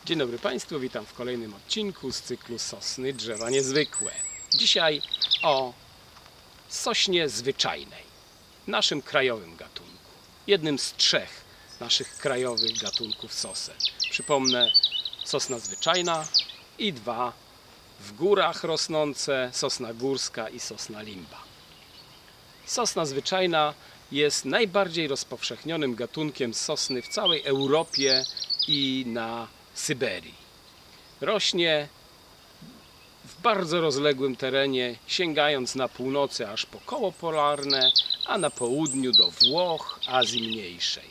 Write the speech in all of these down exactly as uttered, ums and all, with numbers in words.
Dzień dobry Państwu, witam w kolejnym odcinku z cyklu Sosny Drzewa Niezwykłe. Dzisiaj o sośnie zwyczajnej, naszym krajowym gatunku. Jednym z trzech naszych krajowych gatunków sosen. Przypomnę, sosna zwyczajna i dwa w górach rosnące, sosna górska i sosna limba. Sosna zwyczajna jest najbardziej rozpowszechnionym gatunkiem sosny w całej Europie i na Syberii. Rośnie w bardzo rozległym terenie, sięgając na północy aż po koło polarne, a na południu do Włoch, Azji Mniejszej.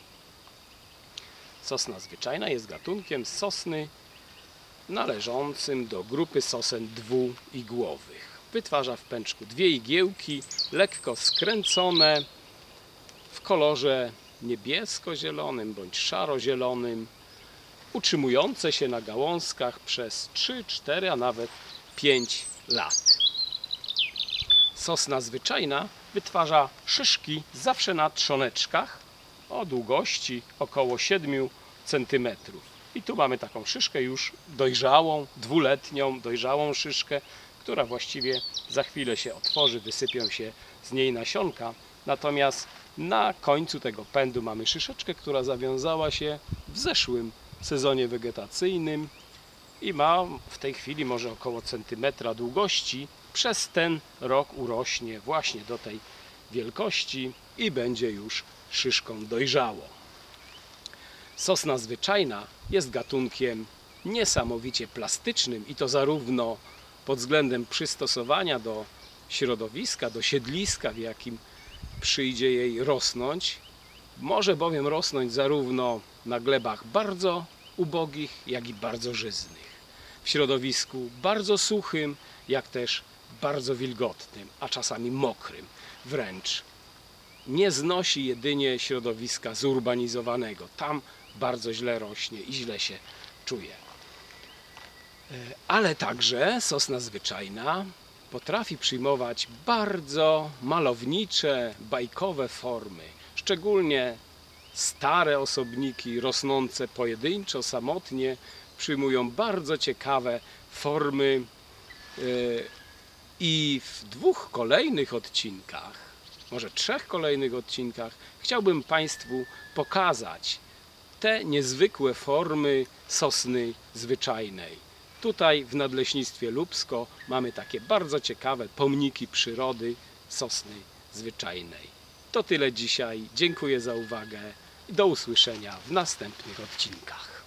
Sosna zwyczajna jest gatunkiem sosny należącym do grupy sosen dwuigłowych. Wytwarza w pęczku dwie igiełki, lekko skręcone, w kolorze niebiesko-zielonym bądź szaro-zielonym, utrzymujące się na gałązkach przez trzy, cztery, a nawet pięć lat. Sosna zwyczajna wytwarza szyszki zawsze na trzoneczkach o długości około siedmiu centymetrów. I tu mamy taką szyszkę już dojrzałą, dwuletnią, dojrzałą szyszkę, która właściwie za chwilę się otworzy, wysypią się z niej nasionka. Natomiast na końcu tego pędu mamy szyszeczkę, która zawiązała się w zeszłym sezonie wegetacyjnym i ma w tej chwili może około centymetra długości. Przez ten rok urośnie właśnie do tej wielkości i będzie już szyszką dojrzałą. Sosna zwyczajna jest gatunkiem niesamowicie plastycznym i to zarówno pod względem przystosowania do środowiska, do siedliska, w jakim przyjdzie jej rosnąć. Może bowiem rosnąć zarówno na glebach bardzo ubogich, jak i bardzo żyznych. W środowisku bardzo suchym, jak też bardzo wilgotnym, a czasami mokrym. Wręcz nie znosi jedynie środowiska zurbanizowanego. Tam bardzo źle rośnie i źle się czuje. Ale także sosna zwyczajna potrafi przyjmować bardzo malownicze, bajkowe formy. Szczególnie stare osobniki rosnące pojedynczo, samotnie przyjmują bardzo ciekawe formy i w dwóch kolejnych odcinkach, może trzech kolejnych odcinkach chciałbym Państwu pokazać te niezwykłe formy sosny zwyczajnej. Tutaj w Nadleśnictwie Lubsko mamy takie bardzo ciekawe pomniki przyrody sosny zwyczajnej. To tyle dzisiaj. Dziękuję za uwagę i do usłyszenia w następnych odcinkach.